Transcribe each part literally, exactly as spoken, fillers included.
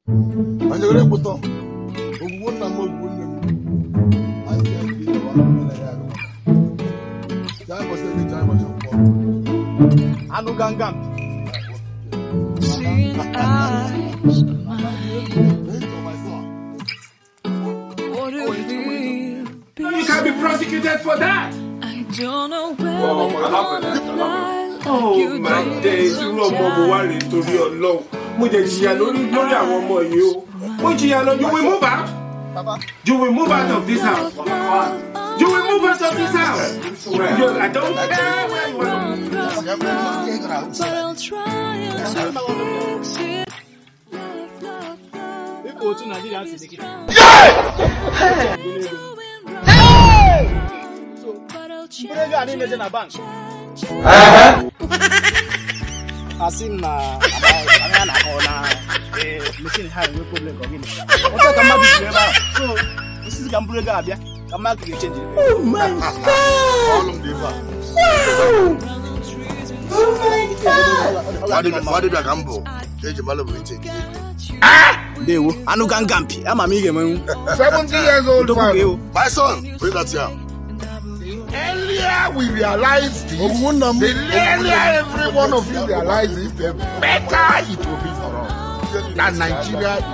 And you're able to one number one. I can't be the one. Time was the time of your Anu Gangam. Seeing eyes of mine. What do you feel? You can be prosecuted for that. I don't know where Oh, oh my days, you know more worry to your low. You will move out. You will move out of this house. You will move out of this house. You, I don't care where you are. But I'll try and fix it. Asim na ana na kona eh machine ha no problem ko gini. Oto kama bi ba. So this is Gamburega abia. Kama ki change. Oh my god. All of them. Oh my god. What did what did I gamble? Change malo we change. Ah! Dewo, anu gangampi. Ama mi ge mu. seventy years old man. My son, bring that here. Earlier we realized this, the earlier every one of you realized it, the better it will be for us. That Nigeria is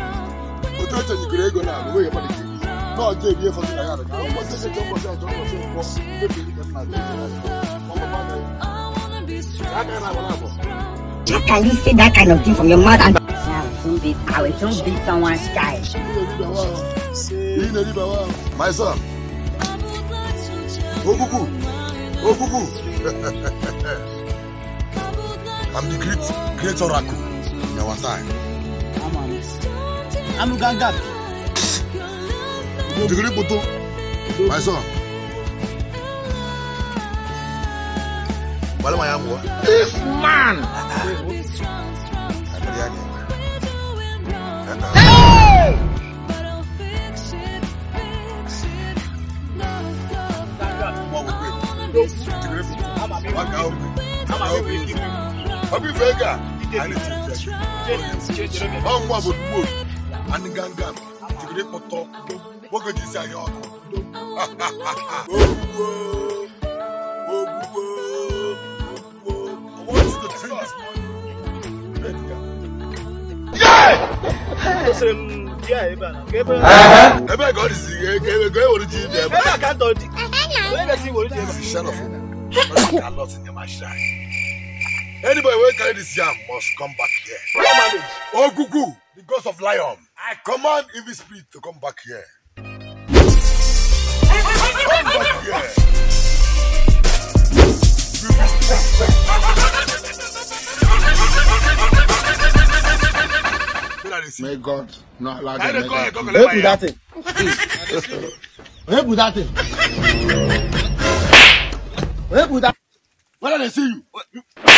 How can you say that kind of thing from your mouth? And soon beat, I will soon beat someone's child. My son. Oh, cuckoo. Oh, cuckoo. I'm the great, great oracle in our time. I'm Gangam. The great Buto. My son. What am I? This man. Hey! Happy Vega. Oh, what would wood and Gangam to grip or talk? What could you say? Oh, what's the drink? Yeah! Yeah, God is here. I can't do it. Shut up. Anybody who carry this yam must come back here. Oh, Gugu, the ghost of lion. I command evil spirit to come back here. Come back here. May God not allow them to make it. Where put that thing? Where put that thing? Where put that? Where did I see you?